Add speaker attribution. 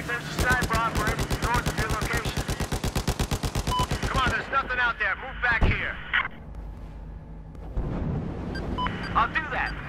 Speaker 1: There's a sniper operating north of your location. Come on, there's nothing out there. Move back here. I'll do that.